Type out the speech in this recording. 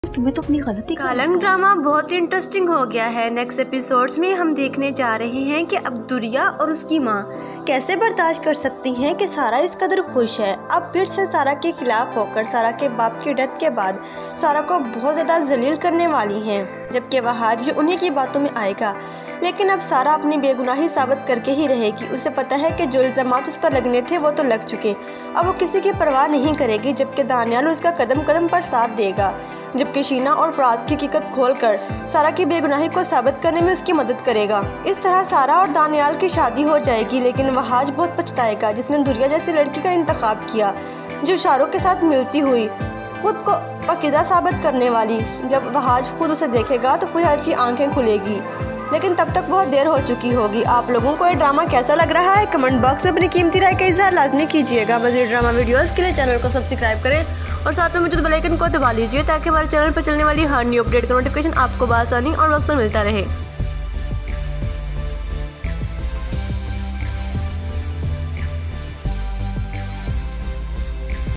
तुम्हें तो अपनी गलती कालंक ड्रामा बहुत ही इंटरेस्टिंग हो गया है। नेक्स्ट एपिसोड्स में हम देखने जा रहे हैं कि अब दुरिया और उसकी माँ कैसे बर्दाश्त कर सकती हैं कि सारा इस कदर खुश है। अब फिर से सारा के खिलाफ होकर सारा के बाप की डेथ के बाद सारा को बहुत ज़्यादा जलील करने वाली हैं, जबकि वह आज भी उन्हीं की बातों में आएगा। लेकिन अब सारा अपनी बेगुनाही साबित करके ही रहेगी। उसे पता है कि जो इल्ज़ामात उस पर लगने थे वो तो लग चुके, अब वो किसी की परवाह नहीं करेगी। जबकि दानियाल उसका कदम कदम पर साथ देगा, जबकि शीना और फराज की हकीकत खोलकर सारा की बेगुनाही को साबित करने में उसकी मदद करेगा। इस तरह सारा और दानियाल की शादी हो जाएगी। लेकिन वह आज बहुत पछताएगा जिसने दुरिया जैसी लड़की का इंतखाब किया, जो शाहरुख के साथ मिलती हुई खुद को पकीदा साबित करने वाली। जब वह आज खुद उसे देखेगा तो फुहाद की आंखें खुलेगी, लेकिन तब तक बहुत देर हो चुकी होगी। आप लोगों को ये ड्रामा कैसा लग रहा है कमेंट बॉक्स में अपनी कीमती राय का इजहार लाजमी कीजिएगा। मज़ीद ड्रामा वीडियोस के लिए चैनल को सब्सक्राइब करें और साथ में मौजूद बेल आइकन को दबा लीजिए ताकि हमारे चैनल पर चलने वाली हर न्यू अपडेट का नोटिफिकेशन आपको बआसानी और वक्त पर मिलता रहे।